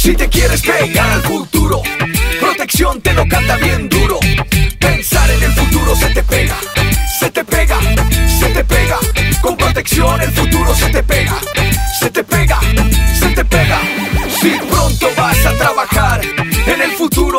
Si te quieres pegar al futuro, Protección te lo canta bien duro. Pensar en el futuro se te pega, se te pega, se te pega. Con Protección el futuro se te pega, se te pega, se te pega. Si pronto vas a trabajar, en el futuro